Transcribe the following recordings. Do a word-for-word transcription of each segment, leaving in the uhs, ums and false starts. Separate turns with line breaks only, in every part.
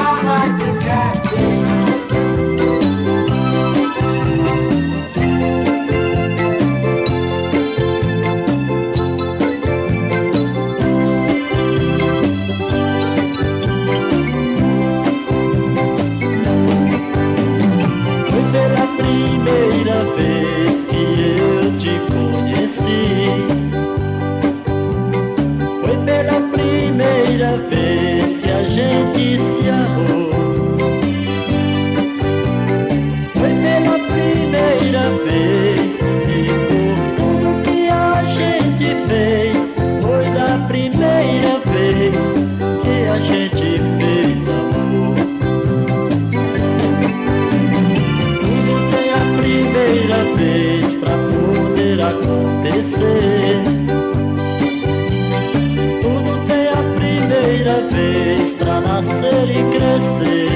jamais se esquece.
Primeira vez que eu te conheci, foi pela primeira vez que a gente se amou. Foi pela primeira vez e por tudo que a gente fez, foi da primeira vez que a gente fez amor. Primeira vez pra poder acontecer. Tudo tem a primeira vez pra nascer e crescer.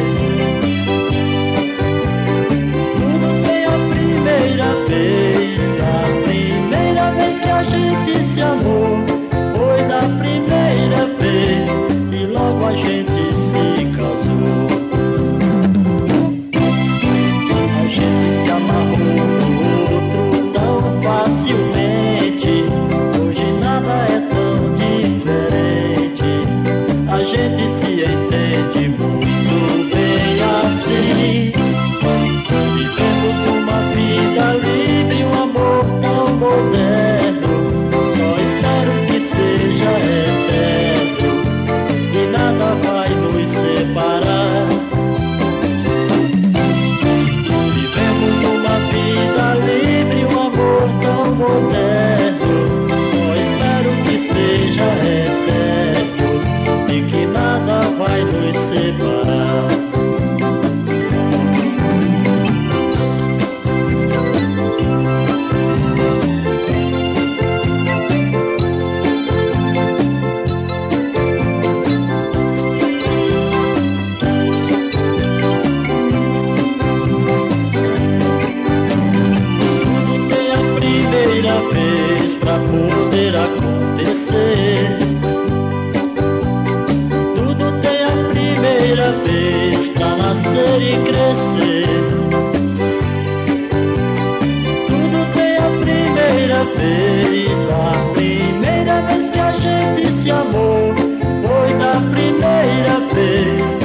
Tudo tem a primeira vez, da primeira vez que a gente se amou. Foi da primeira vez e logo a gente se casou. Facilmente, hoje nada é tão diferente. A gente se entende muito bem assim. Vivemos uma vida livre, um amor tão moderno. Só espero que seja eterno e nada vai nos separar. Vivemos uma vida livre, um amor tão moderno. Só espero que seja eterno e que nada vai nos separar. Vez pra poder acontecer. Tudo tem a primeira vez pra nascer e crescer. Tudo tem a primeira vez, da primeira vez que a gente se amou. Foi da primeira vez